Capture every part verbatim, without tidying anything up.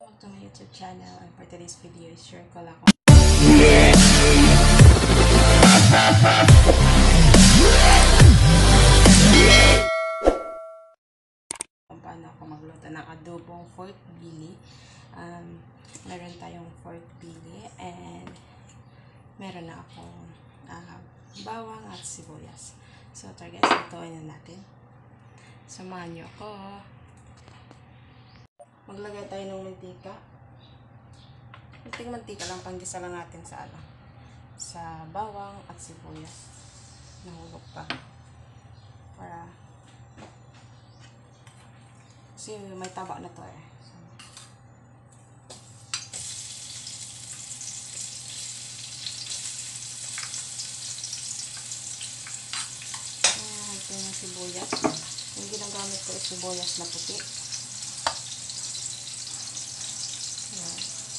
Welcome to my YouTube channel, and for today's video is share ko lang kung paano ako magluto ng adobong pork belly. Um, meron tayong pork belly and meron na akong uh, bawang at sibuyas. So ito guys, lutuin na natin. Samahan nyo ako. Maglagay tayo ng mantika. Kunting mantika lang, panggisa lang natin sa ano, sa bawang at sibuyas. Nahulog pa. Para kasi may taba na to eh. So, ayan, ito yung sibuyas. Yung ginagamit ko is sibuyas na puti. Ayan.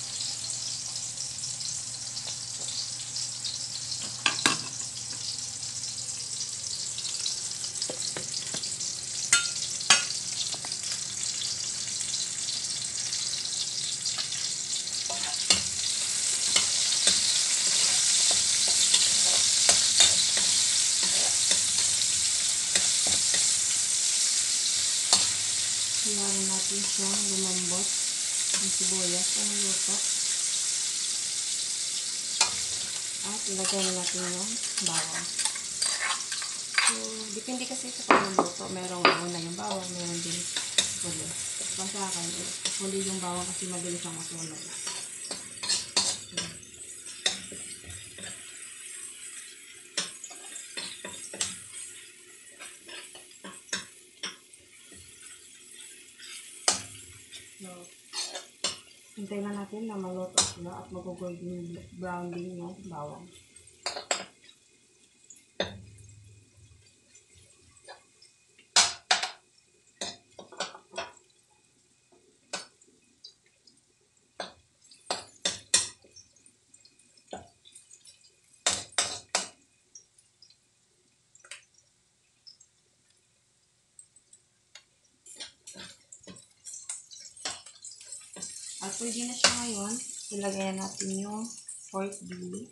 Iwanan natin siyang lumambot ang sibuyas o maluto. At ilagay na natin yung bawang. So, depende kasi sa pagluluto. Merong una yung bawang, meron din huli. Basta akin, huli yung bawang kasi mabilis ang masunog. So, hintayin na natin na maluto sila at mag-golden brown din yung bawang. At pwede na siya ngayon, ilagay natin yung pork belly.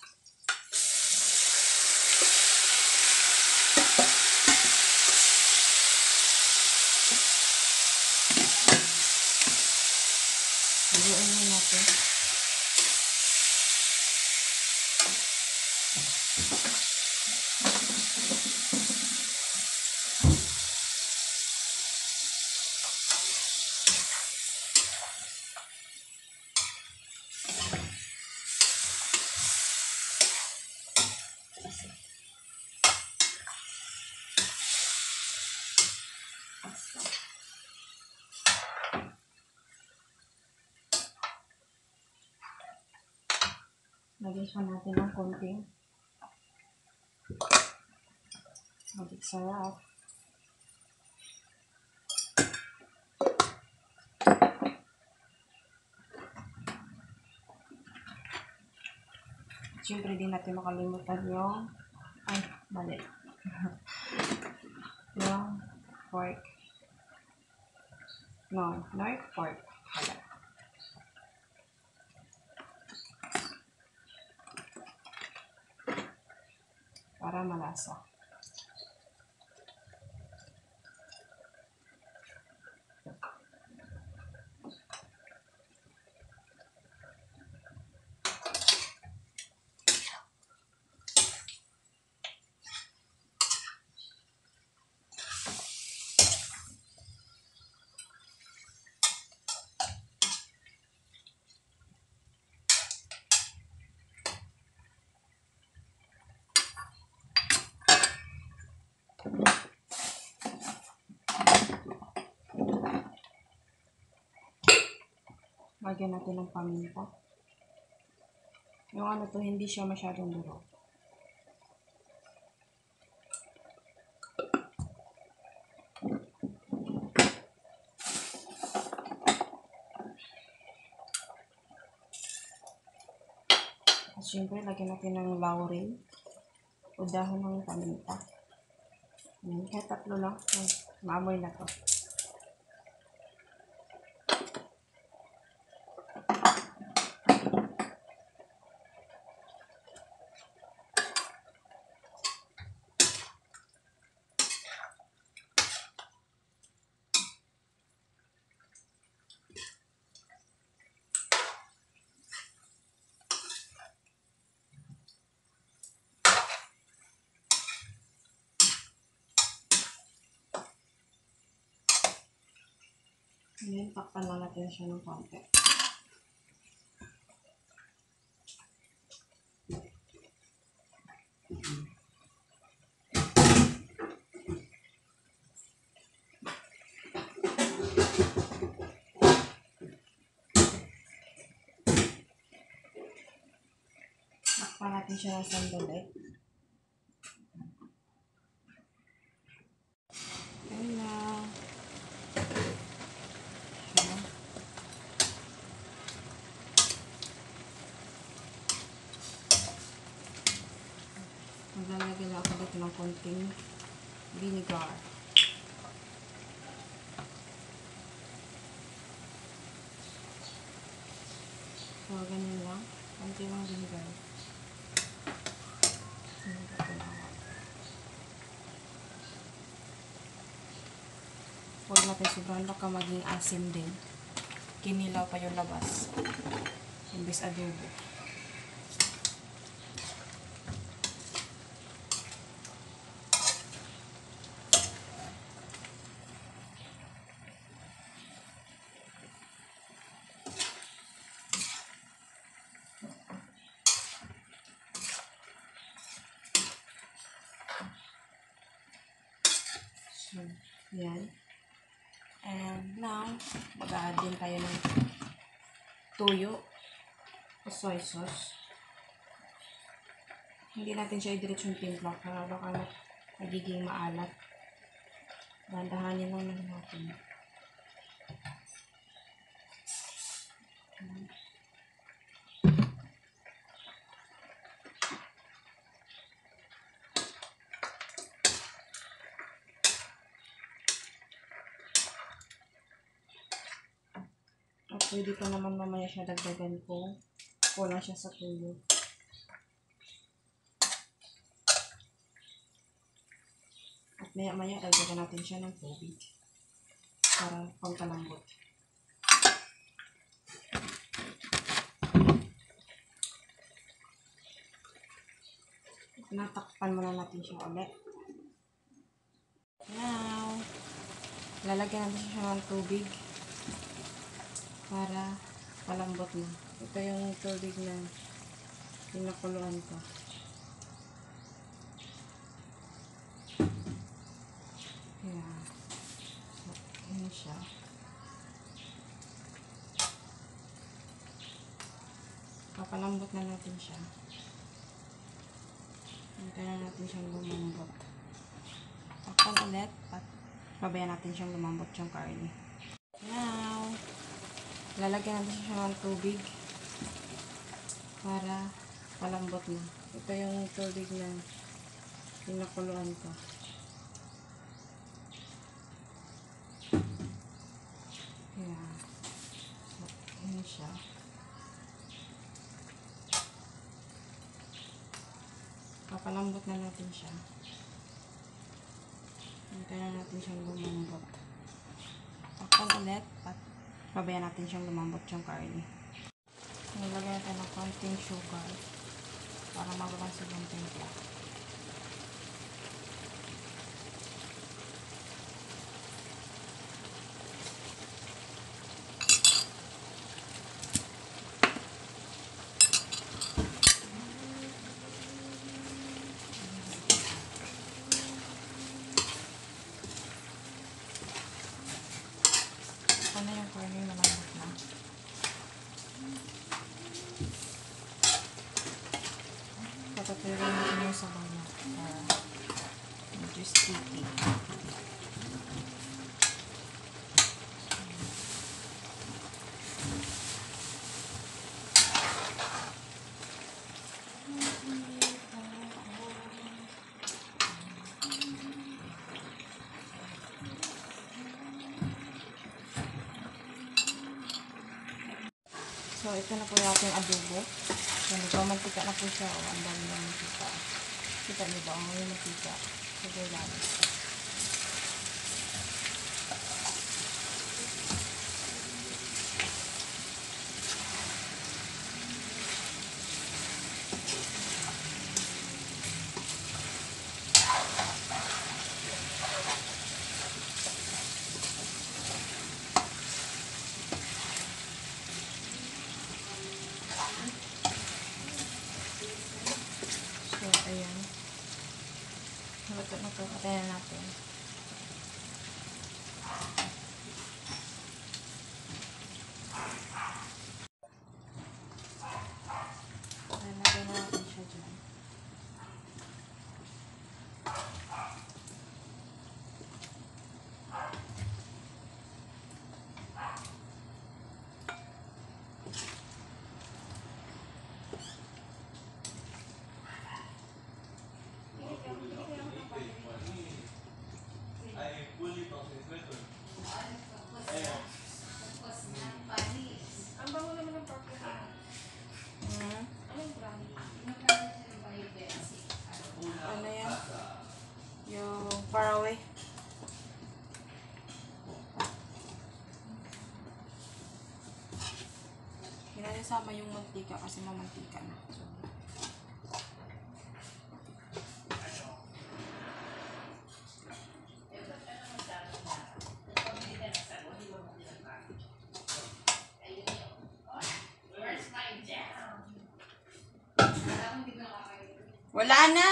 Haluin na natin. Lagyan siya natin ng konting magic sarap. Siyempre din natin makalimutan yung ay, mali yung pork no, north pork wala. Para malasa. Lagyan natin ng paminta. Yung ano to, hindi siya masyadong durog. At syempre, lagyan natin ng laurel o dahon ng paminta. Ayan, kahit tatlo lang. Ay, maamoy na to. Ngayon, takpan lang natin siya ng konti. Takpan natin siya ng sandali. Ayan na. Siya. Maglalagay lang ako dito ng konting vinegar. So, ganyan lang. Konti lang vinegar. Huwag natin sobrang baka maging asim din. Kinilaw pa yung labas. Imbis adobo. So, yan. And now, mag-a-add din tayo ng toyo o soy sauce. Hindi natin siya i-diretsong timpla para baka magiging maalat. Dandahanin lang lang natin. At pwede pa naman mamaya siya dagdagan kung kulang siya sa tuyo. At maya maya dagdagan natin siya ng tubig para pangkalambot. Natakpan muna natin siya ulit. Now, lalagyan natin siya ng tubig para palambot na. Ito yung tubig na pinakuluan ko. Ayan. So, ayan siya. Papalambot na natin siya. Hintayin natin siyang lumambot. Takpan ulit at pabayaan natin siyang lumambot yung karne. Now, lalagyan natin siya ng tubig para palambot na. Ito yung tubig na pinakuluan ko. Ayan. So, ayan siya. Papalambot na natin siya. Hintayin natin siyang lumambot. Takpan ulit at pabayaan natin siyang lumambot yung karne. Nilagay natin ng konting sugar para mabalasag yung timpla. Ano yung karne malambot na? Patatuloy natin yung sabaw na para medyo sticky. So, ito na po yung ating adobo. So, nagpamantika na po siya. O, ang dami ng mantika. Kita niyo ba? Ang yung mantika. Sige lang. kaya sama yung mantika kasi mamantika na. So, wala na!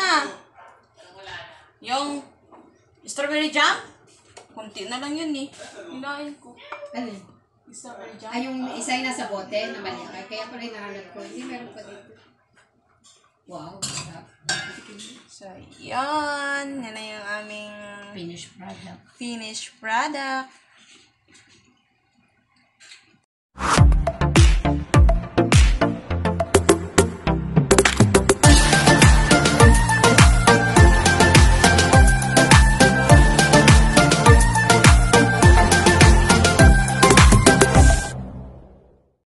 Yung strawberry jam? Kunti na lang yun eh. Hilain ko. Alin? Strawberry jam? Ay, yung isa yung nasa bote na mali. Kaya pala hinahanap ko. Hindi, meron pa dito. Wow. Sarap. So, yan. Yan na yung aming Finished product. finished product.